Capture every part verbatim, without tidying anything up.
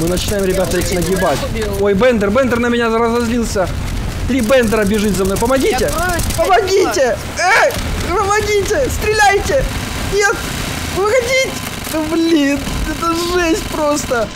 Мы начинаем, ребята, их нагибать. Ой, Бендер, Бендер на меня разозлился. Три Бендера бежит за мной. Помогите! Помогите! Эй! Помогите! Стреляйте! Нет! Выходите! Да, блин, это жесть просто!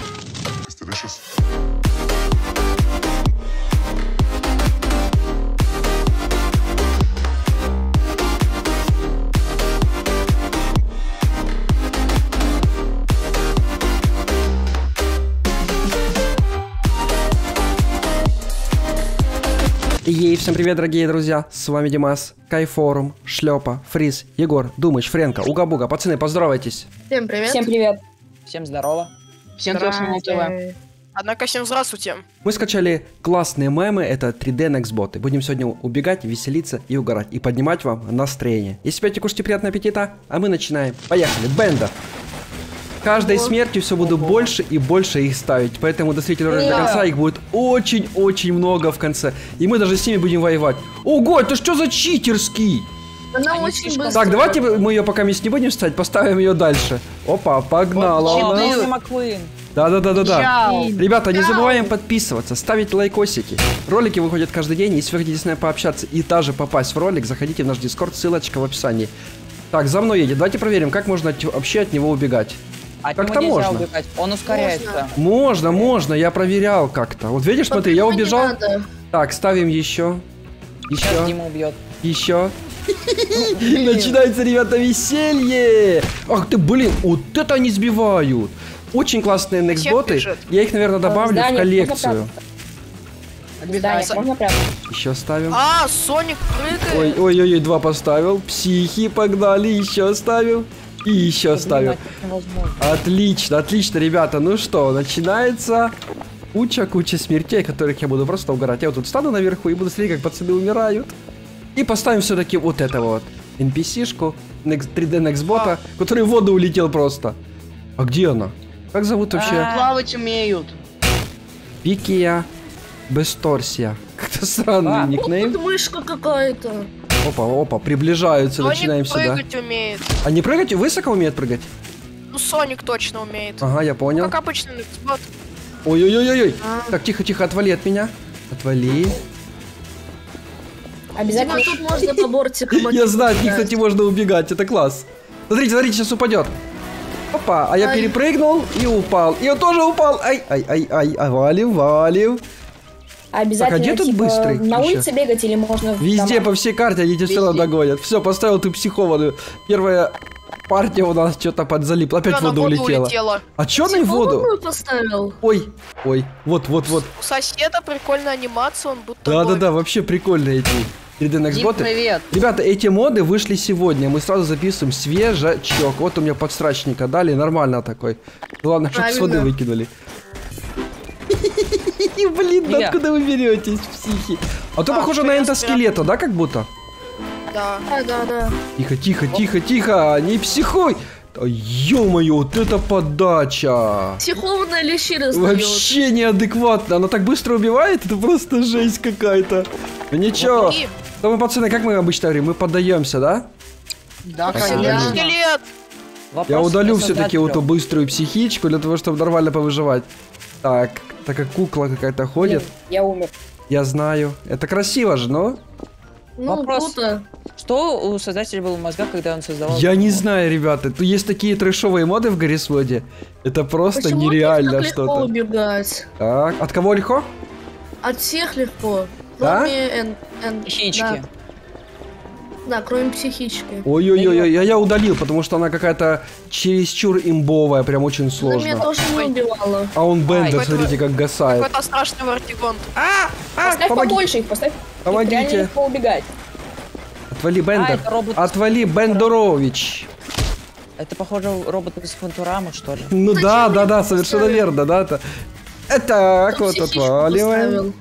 Ей, всем привет, дорогие друзья, с вами Димас, Кайфорум, Шлепа, Фриз, Егор, Думыч, Френка, Уга-Буга. Пацаны, поздоровайтесь. Всем привет. Всем привет. Всем здорово. Всем здравствуйте. Однако всем здравствуйте. Мы скачали классные мемы, это три дэ Next-боты. Будем сегодня убегать, веселиться и угорать, и поднимать вам настроение. Если пьете, кушайте, приятного аппетита, а мы начинаем. Поехали, Бендер. Каждой вот. Смертью все буду больше и больше их ставить, поэтому досмотрите ролик до конца, их будет очень-очень много в конце. И мы даже с ними будем воевать. Ого, это что за читерский? Она Они очень быстро. Так, давайте мы ее пока вместе не будем ставить, поставим ее дальше. Опа, погнала. Да-да-да-да-да. Ребята, не забываем подписываться, ставить лайкосики. Ролики выходят каждый день, если вы хотите с нами пообщаться и даже попасть в ролик, заходите в наш дискорд, ссылочка в описании. Так, за мной едет, давайте проверим, как можно вообще от него убегать. От как-то можно. Убегать. Он ускоряется. Можно, можно, я проверял как-то. Вот видишь, смотри, я убежал. Так, ставим еще. Еще. Дима убьет. Еще. Начинается, ребята, веселье. Ах ты, блин, вот это они сбивают. Очень классные некстботы. Я их, наверное, добавлю в коллекцию. Еще ставим. А, Соник прыгает. Ой-ой-ой, два поставил. Психи, погнали, еще ставим. И еще ставим. Отлично, отлично, ребята. Ну что, начинается куча-куча смертей, которых я буду просто угорать. Я вот тут стану наверху и буду смотреть, как пацаны умирают. И поставим все-таки вот это вот эн пи си-шку, три дэ Next-бота, а. который в воду улетел просто. А где она? Как зовут вообще? А, плавать умеют. Пикия Бесторсия. Как-то странный а, никнейм. Вот мышка какая-то. Опа, опа, приближаются, Соник начинаем сюда. прыгать умеет. Они прыгать высоко умеют прыгать? Ну, Соник точно умеет. Ага, я понял. Как обычный Next-бот. Ой-ой-ой-ой. А. Так, тихо-тихо, отвали от меня. Отвали. Обязательно тут можно по бортикам. Я знаю, от них, кстати, можно убегать, это класс. Смотрите, смотрите, сейчас упадет. Опа, а я перепрыгнул и упал. И он тоже упал. Ай-ай-ай-ай, валим, валим. Обязательно, так, а где тут типа, быстрый? на улице бегать или можно... Везде, там... по всей карте, они тебя все равно догонят. Все, поставил ты психованную. Первая партия у нас что-то подзалипла. Опять в воду улетела. улетела. А чё на воду? Поставил. Ой, ой, вот, вот, вот. У соседа прикольная анимация, он будто... Да-да-да, вообще прикольные эти три дэ Next-боты. Привет. Ребята, эти моды вышли сегодня. Мы сразу записываем свежачок. Вот у меня подстрачника дали, нормально такой. Главное, чтобы с воды выкинули. Блин, да откуда вы беретесь, психи? А то похоже на эндоскелета, да, как будто? Да. Да, да. Тихо, тихо, тихо, тихо, не психуй! Ё-моё, вот это подача! Психованная лещина сдаёт. Вообще неадекватно, она так быстро убивает, это просто жесть какая-то. Ну ничего. Ну мы, пацаны, как мы обычно говорим, мы поддаемся, да? Да, конечно. Скелет! Я удалю все-таки вот эту быструю психичку для того, чтобы нормально повыживать. Так, такая кукла какая-то ходит. Я умер. Я знаю. Это красиво же, но... Ну, вопрос. Круто. Что у создателя было в мозгах, когда он создавал... Я не знаю, ребята. Тут есть такие трэшовые моды в Гаррисводе. Это просто Почему нереально что-то. Убегать? Так, от кого легко? От всех легко. Да? Кроме психички. Да. Да, кроме психички. Ой-ой-ой, я, я удалил, потому что она какая-то чересчур имбовая, прям очень сложно. Она меня тоже не убивала. А он Бендер, смотрите, как гасает. Какой-то страшный вартигон. А, а, поставь помоги. побольше их, поставь. Помогите. Их реально легко убегать. Отвали, Бендер. А, Отвали, Бендерович. Это, похоже, робот из Фантурамы, что ли? Ну да, да, да, совершенно верно, да. Это, это вот отваливаем.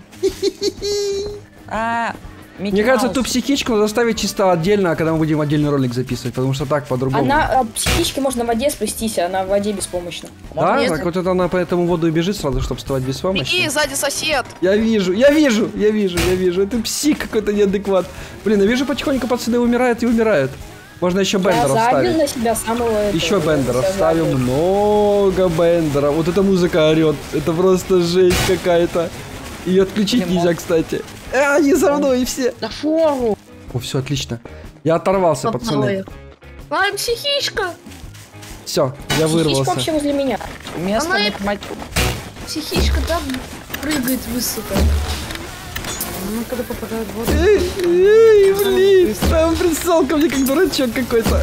А, Мне кажется, ту психичку надо ставить чисто отдельно, когда мы будем отдельный ролик записывать, потому что так по-другому. Она, а, психички можно в воде спастись, она в воде беспомощна. Да? Так вот это она по этому воду и бежит сразу, чтобы вставать беспомощно. Беги, сзади сосед. Я вижу, я вижу, я вижу, я вижу. Это псих какой-то неадекват. Блин, я вижу потихоньку пацаны умирают и умирают. Можно еще Я бендеров забил ставить. на себя самого этого. Еще бендеров Я ставим. забил. Много бендеров. Вот эта музыка орет. Это просто жесть какая-то. Ее отключить Не нельзя, мог. кстати. А, они за мной все. Да фору. О, все, отлично. Я оторвался, пацаны. Ай, психичка. Все, я Психичка вырвался. вообще возле меня. Место Она не и- помать. Психичка там прыгает высоко. Ну, когда попадает в воду. Эй, эй, блин, там прицел ко мне как дурачок какой-то.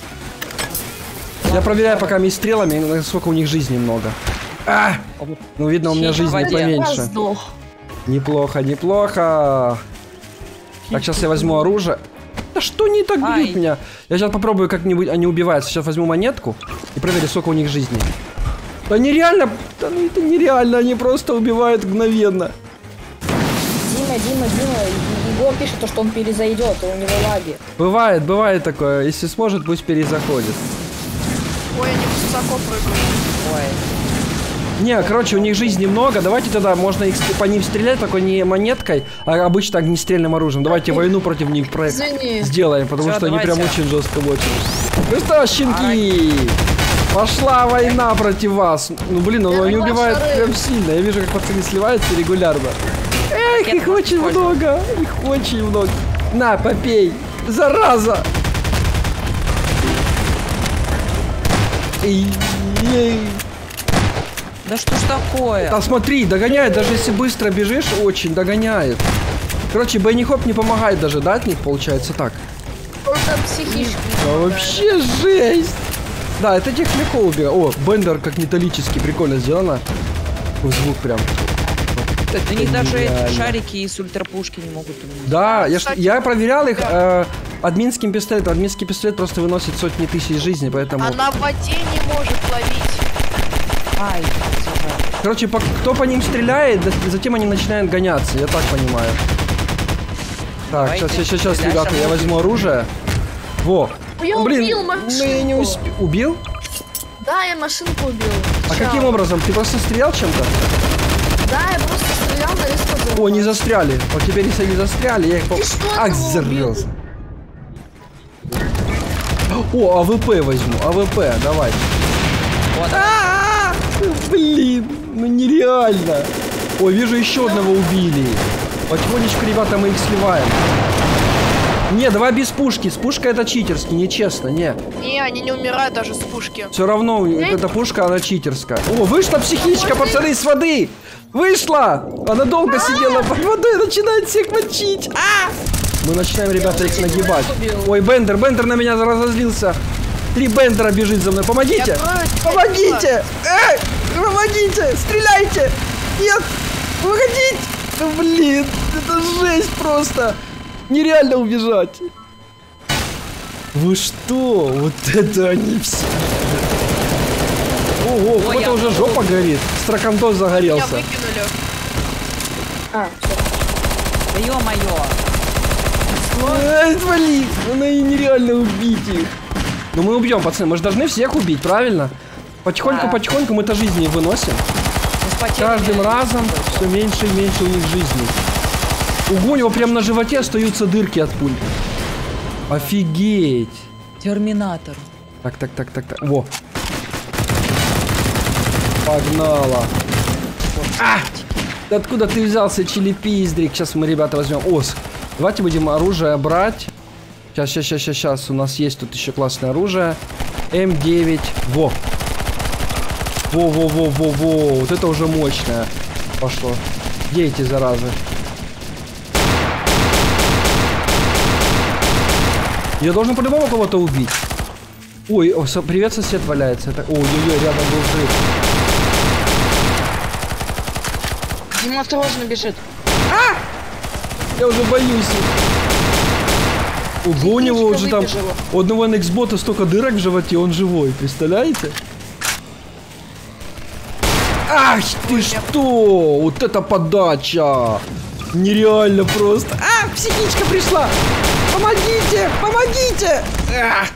Я проверяю пока ми стрелами, насколько у них жизни много. А! Ну, видно, у меня Чьи жизни в воде? поменьше. Сдох. Неплохо, неплохо. Так, сейчас я возьму оружие. Да что они так Ай. бьют меня? Я сейчас попробую как-нибудь, они убиваются. Сейчас возьму монетку и проверю, сколько у них жизни. Да нереально, да ну это нереально, они просто убивают мгновенно. Дима, Дима, Дима. Егор пишет, то, что он перезайдет, и у него лаги. Бывает, бывает такое. Если сможет, пусть перезаходит. Ой, они высоко прыгают. Ой. Не, короче, у них жизни много. Давайте тогда можно их, по ним стрелять, только не монеткой, а обычно огнестрельным оружием. Давайте войну против них про... Извини. сделаем, потому Всё, что они давайте. прям очень жестко мочат. Ну что, щенки, пошла война против вас. Ну блин, ну они Давай, убивают шары. прям сильно. Я вижу, как пацаны сливаются регулярно. Эх, их Я очень использую. много, их очень много. На, попей, зараза. Эй, эй. Да что ж такое? А смотри, догоняет, даже если быстро бежишь, очень догоняет. Короче, Бенни-хоп не помогает даже, да, от них получается так? Только психичка. А вообще жесть! Да, это тех легко убивать. О, бендер как металлический, прикольно сделано. О, звук прям. Вот У это них даже эти нереально. шарики и с ультрапушки не могут убить. Да, я, ж- Кстати, я проверял их э, админским пистолетом. Админский пистолет просто выносит сотни тысяч жизней, поэтому... Она в воде не может ловить. Ай, забыл. Короче, по- кто по ним стреляет, да- затем они начинают гоняться, я так понимаю. Так, Давайте, сейчас, сейчас, сейчас, стреляй, ребята, я шампунь. возьму оружие. Во. Я Блин, убил ну машинку. я не успел. Убил? Да, я машинку убил. А Чао. каким образом? Ты просто стрелял чем-то? Да, я просто стрелял на резко. О, не застряли. Вот теперь если они застряли, я их... по- Ты что, Ах, кого зарвался. О, АВП возьму, АВП, давай. Вот. А, блин, ну нереально. Ой, вижу, еще одного убили. Потихонечку, ребята, мы их сливаем. Не, давай без пушки. С пушкой это читерски, нечестно, не. Не, они не умирают даже с пушки. Все равно вот эта пушка, она читерская. О, вышла психичка, пацаны, с воды! Вышла! Она долго сидела под водой, начинает всех мочить. А! Мы начинаем, ребята, их нагибать. убил. Ой, Бендер, Бендер на меня разозлился. Три Бендера бежит за мной. Помогите! Я крою тебя, Помогите! Эй! Помогите! Стреляйте! Нет! Выходить! Да блин, это жесть просто! Нереально убежать! Вы что? Вот это они все! Ого, у Ой, кого-то я уже попробую. жопа горит. Стракантос Меня загорелся. выкинули. А, все. Да ё-моё. Эй, блин, ну и нереально убить их. Ну мы убьем, пацаны, мы же должны всех убить, правильно? Потихоньку, Да. потихоньку мы-то жизни выносим. Мы с потерями- Каждым разом все меньше и меньше у них жизни. Ого, у него прям на животе остаются дырки от пуль. Офигеть. Терминатор. Так, так, так, так, так. Во. Погнала. А! Да откуда ты взялся, чили-пиздрик? Сейчас мы, ребята, возьмем ос. Давайте будем оружие брать. Сейчас, сейчас, сейчас, сейчас, сейчас. У нас есть тут еще классное оружие. эм девять. Во. Во, во, во, во, во. Вот это уже мощное. Пошло. Где эти заразы? Я должен по-любому кого-то убить. Ой, о, со- привет, сосед валяется. Это... Ой-ой-ой, рядом был взрыв. Дима осторожно бежит. Я уже боюсь их. Ого, у него уже там... У одного Nextbot столько дырок в животе, он живой. Представляете? Ах ты что! Вот это подача! Нереально просто. А, психичка пришла! Помогите! Помогите! Ах!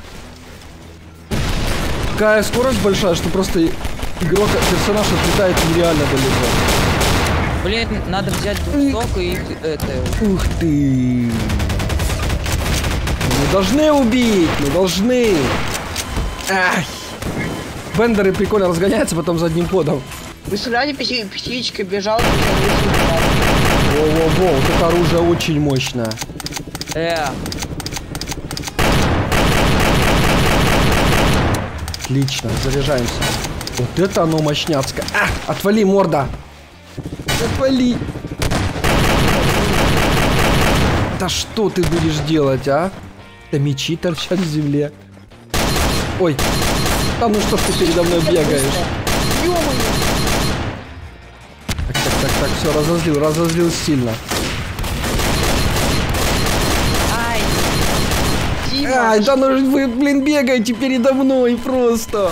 Такая скорость большая, что просто игрок, персонаж отлетает нереально далеко. Блин, надо взять бусток и это... Ух ты! Мы должны убить, мы должны. Ай. Бендеры прикольно разгоняются потом задним ходом. Представляете, пси- психичка бежала. Во-во-во, вот это оружие очень мощное. Э, Отлично, заряжаемся. Вот это оно мощняцкое. А, отвали, морда. Отвали. Да что ты будешь делать, а? Да мечи торчат в земле. Ой. Да ну что ж ты передо мной бегаешь? Так, так, так, так, все, разозлил, разозлил сильно. ай, Ай, да ну вы, блин, бегаете передо мной просто.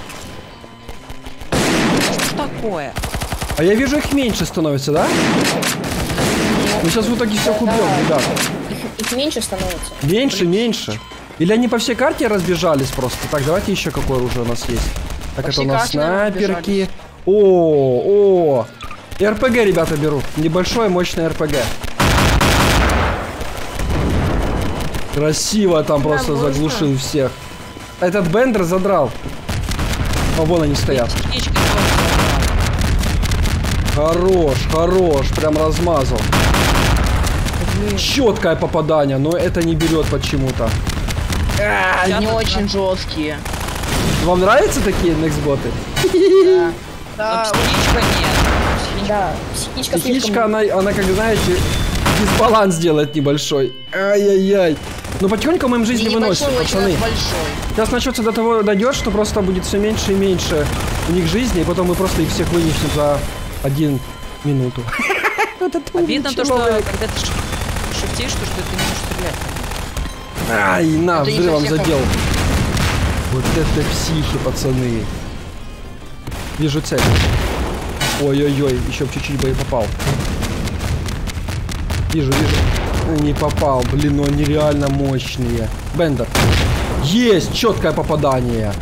что такое? А я вижу, их меньше становится, да? Мы сейчас в итоге всех убьем, ребята. Их, их меньше становится. Меньше, меньше. Или они по всей карте разбежались просто? Так, давайте еще какое оружие у нас есть. Так, По это у всей нас карте, наверное, снайперки. О, о. РПГ, ребята, беру. Небольшое, мощное РПГ. Красиво там просто можно. заглушил всех. Этот Бендер задрал. О, вон они стоят. Психичка Хорош, хорош. Прям размазал. Четкое попадание, но это не берет почему-то. Они очень жесткие. Вам нравятся такие некстботы? Но Да, психичка нет. Да, психичка Психичка, слишком... она, она, как знаете, дисбаланс делает небольшой. Ай-яй-яй. Ну потихоньку мы им жизнь не выносим, пацаны. Сейчас начнется до того дойдет, что просто будет все меньше и меньше у них жизни, и потом мы просто их всех вынесем за один минуту. Видно то, что когда ты ш- шифтишь, то, что ты не можешь стрелять. Ай, на, Это не взрывом совсем задел. Вот это психи, пацаны. Вижу цель. Ой-ой-ой, еще в чуть-чуть бы и попал. Вижу, вижу. Не попал. Блин, ну они реально мощные. Бендер. Есть! Четкое попадание.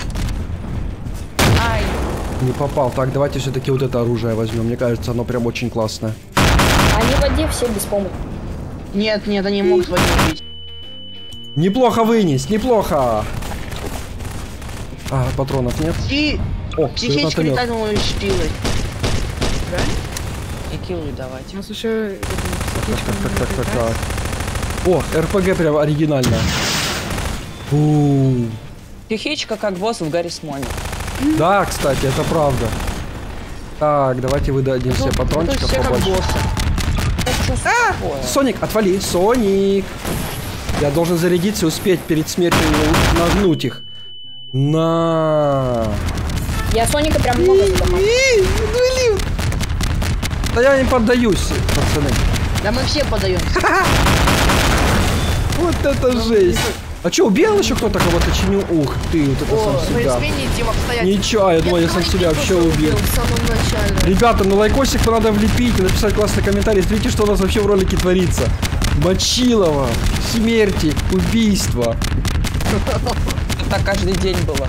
Ай, Не попал. Так, давайте все-таки вот это оружие возьмем. Мне кажется, оно прям очень классное. Они в воде все беспомощны. нет, нет, они могут в воде убить. Неплохо вынес, неплохо. А, патронов нет. И О, психичка гранатомет. летательной шпилой. да? И киллы давать. У нас еще... Так, так, так, так, так. О, РПГ прям оригинальная. У. Психичка как босс в Гарри Смоле. Да, кстати, это правда. Так, давайте выдадим все патрончиков все как побольше. боссы. А! Соник, отвали, Соник. Я должен зарядиться и успеть перед смертью нагнуть их. На. Я Соника прям много задамал. Да я не поддаюсь, пацаны. Да мы все подаем. Вот это жесть. А что, убил еще кто-то кого-то чиню? Ух ты, вот это сам Вы себя. измените им обстоятельства. Ничего, я думаю, я сам себя вообще убил. В самом начале. Ребята, ну лайкосик надо влепить и написать классный комментарий. Смотрите, что у нас вообще в ролике творится. Мочилово, смерти, убийства. Это так каждый день было.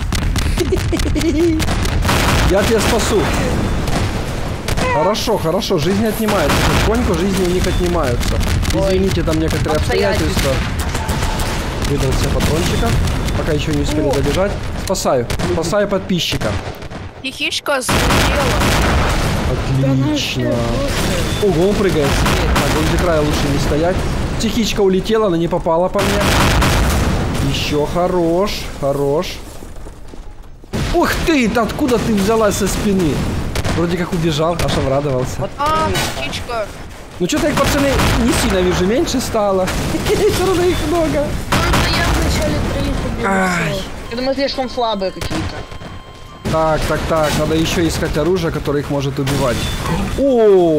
Я тебя спасу. Хорошо, хорошо, жизнь отнимается. Потихоньку жизни у них отнимаются. Извините, там некоторые обстоятельства. Выдал все патрончика. Пока еще не успели добежать. Спасаю. Спасаю подписчика. Психичка взлетела. Отлично. Ого, он прыгает. Так, возле края лучше не стоять. Психичка улетела, она не попала по мне. Еще хорош, хорош. Ух ты, ты откуда ты взялась со спины? Вроде как убежал, аж обрадовался. Вот А, птичка. Ну что-то их, пацаны, не сильно вижу, меньше стало. Все равно их много. Только я в начале троих убил. Ай. всё. я думаю, слишком слабые какие-то. Так, так, так, надо еще искать оружие, которое их может убивать. О,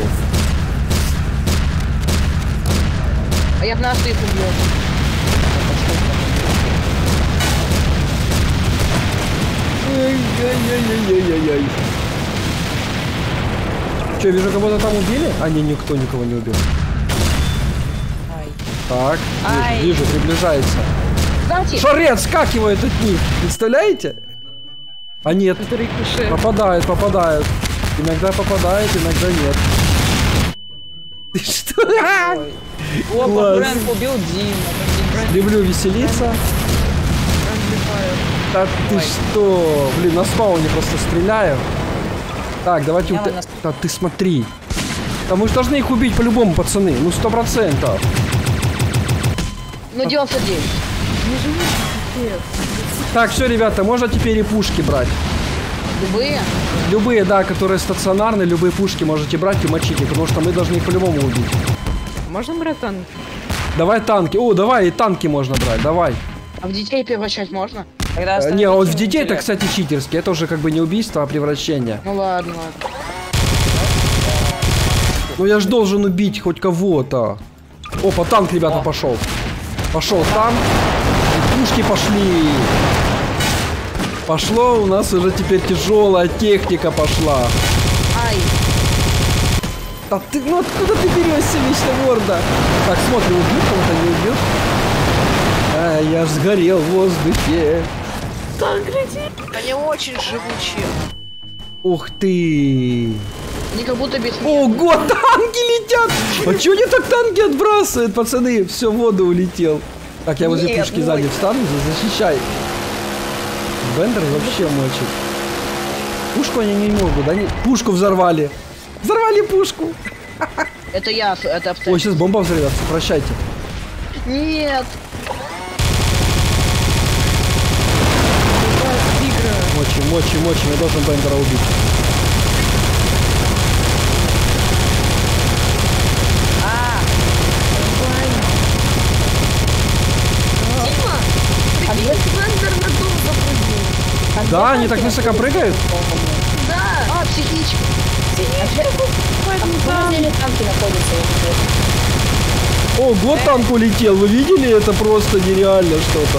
А я в нас их убью. Ай-яй-яй-яй-яй-яй. Че, вижу, кого-то там убили? А, не, никто никого не убил. Ай. Так, Ай. вижу, вижу, приближается. Кстати, Шарец скакивает от них, представляете? А нет, попадает, попадает. Иногда попадает, иногда нет. Ты что? Ой. Опа, Класс. Фрэнк убил Дима. Люблю веселиться. Да ты что? Блин, на спауне просто стреляю. Так, давайте... Я Вот... нас- Да ты смотри. Да мы же должны их убить по-любому, пацаны. Ну, сто процентов. Ну, девяносто девять. Так, все, ребята, можно теперь и пушки брать. Любые? Любые, да, которые стационарные, любые пушки можете брать и мочить их, потому что мы должны их по-любому убить. Можно брать танк? Давай танки. О, давай, и танки можно брать, давай. А в детей превращать можно? Тогда Э, Не, вот в остановите детей это, интеллект. кстати, читерски. Это уже как бы не убийство, а превращение. Ну ладно, ладно. Ну я ж должен убить хоть кого-то. Опа, танк, ребята, пошел. Пошел танк. И пушки пошли. Пошло, у нас уже теперь тяжелая техника пошла. Ай, Да ты, ну откуда ты берешься, вечно морда? Так, смотрим, убьют кого-то, не убьют. А, я ж сгорел в воздухе. Они очень живучие. Ух ты. они как будто без... Ого, танки летят! А чё они так танки отбрасывают, пацаны? Все, в воду улетел. Так, я возле Нет, пушки ну сзади встану, защищай. Бендер вообще мочит. Пушку они не могут, они пушку взорвали. Взорвали пушку. Это я, это Ой, обстоятельство. сейчас бомба взорвется, прощайте. Нет. Мочим, мочим, мочим, я должен Бендера убить. Дима, прикинь, Бендер на дом запрыгнул. Да, они так высоко прыгают? Да. А, психичка. А где танки находятся? Ого, танк улетел, вы видели? Это просто нереально что-то.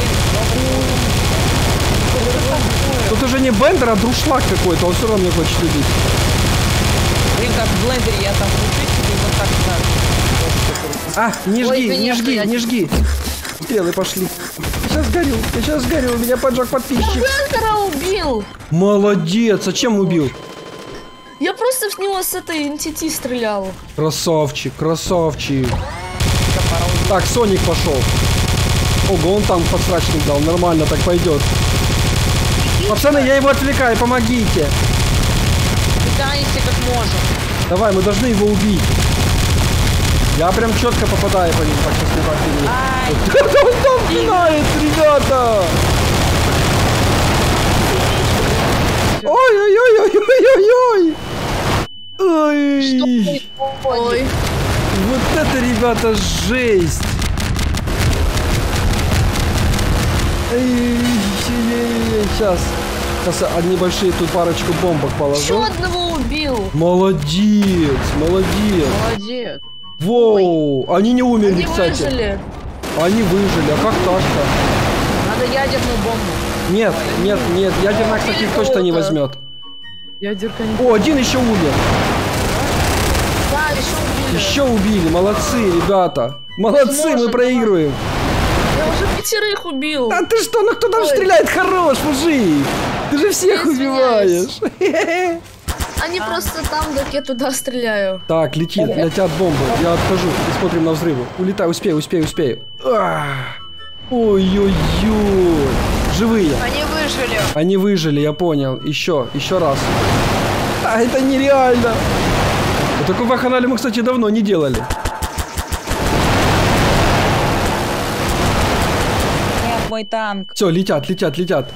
Тут уже не Бендер, а друшлаг какой-то, он все равно меня хочет убить. Блин, как в блендере, я там кручу себе вот так так. А, не Ой, жги, не конечно, жги, я- не жги. Стрелы пошли. Сейчас горю, я сейчас горю, меня поджег подписчик. Бендера убил. Молодец, а чем убил? Я просто в него с этой эн ти ти стрелял. Красавчик, красавчик. Так, Соник пошел. Ого, он там подсрачник дал, нормально так пойдет. Пацаны, я его отвлекаю, помогите. Пытаемся как можем. Давай, мы должны его убить. Я прям четко попадаю по ним, так сейчас не так. Он там пинает, ребята! Ой-ой-ой-ой-ой-ой-ой! Ой! Ой. Вот это, ребята, жесть! Сейчас. Сейчас одни большие тут парочку бомбок Еще положу. одного убил. Молодец, молодец. Молодец. Воу, они не умерли, Они кстати. выжили. Они выжили, а как так-то? Надо ядерную бомбу. Нет, нет, нет, ядерная, кстати, их точно не возьмет. Ядерка не... О, один еще умер. Да, еще убили. Еще убили, молодцы, ребята. Молодцы, мы Сможем, проигрываем. Я уже пятерых убил. А ты что, ну кто там Ой. стреляет? Хорош, мужик. Ты же всех Я извиняюсь. убиваешь. Они просто там, так я туда стреляю. Так, летит, летят бомбы. Я отхожу и смотрим на взрывы. Улетай, успею, успею, успею. Ах. Ой-ой-ой. Живые. Они выжили. Они выжили, я понял. Еще, еще раз. А, это нереально. Вот такой вакханалию мы, кстати, давно не делали. Нет, мой танк. Все, летят, летят, летят.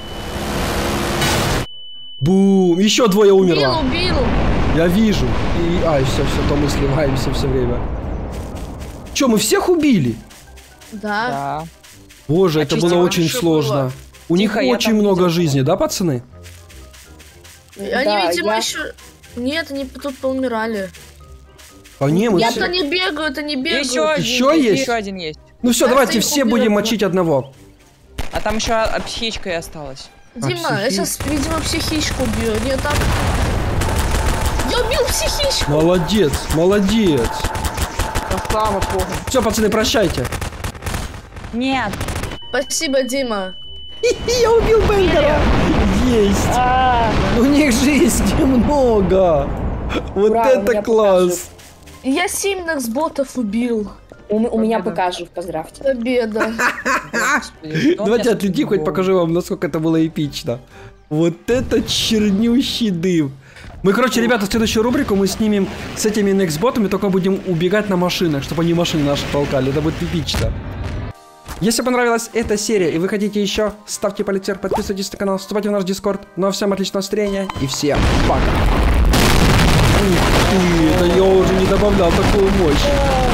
Бум! Еще двое Убил, умерло. убил. Я вижу. И... Ай, все, все, то мы сливаемся все время. Че, мы всех убили? Да. Да. Боже, А это чё было с ним очень ещё сложно. было? У них Тихо, я очень там много видел. жизни, да, пацаны? Они, Да, видимо, я- еще... Нет, они тут поумирали. А не, мы Я все... Они бегают, они бегают. Еще один, Еще есть? Еще один есть. Ну все, Кажется, давайте их все убили будем одного. мочить одного. А там еще а, психичка и осталась. Дима, А, я психи- сейчас, видимо, психичку убью. Нет, так... Я убил психичку. Молодец, молодец. Слава богу. Все, пацаны, прощайте. Нет. Спасибо, Дима. Я убил Бендера. Есть. А, У них жизни много. Вот Ура, у это меня класс. Я семь ботов убил. У, у меня Победа. покажут, поздравьте. Победа. Господи, что Давайте меня отлети, хоть было? покажу вам, насколько это было эпично. Вот это чернющий дым. Мы, короче, ребята, в следующую рубрику мы снимем с этими некстботами, только будем убегать на машинах, чтобы они машины наши толкали. Это будет эпично. Если понравилась эта серия и вы хотите еще, ставьте палец вверх, подписывайтесь на канал, вступайте в наш дискорд. Ну а всем отличного настроения и всем пока. Ух ты, это я уже не добавлял такую мощь.